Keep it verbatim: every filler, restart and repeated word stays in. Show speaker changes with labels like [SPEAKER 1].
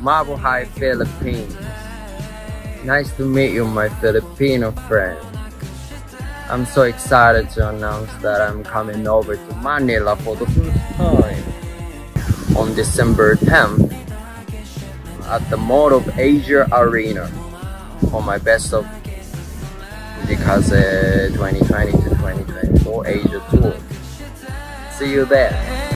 [SPEAKER 1] Mabuhay, Philippines. Nice to meet you, my Filipino friend. I'm so excited to announce that I'm coming over to Manila for the first time on December tenth at the Mall of Asia Arena for my best of Fujii Kaze twenty twenty to twenty twenty-four Asia tour. See you there.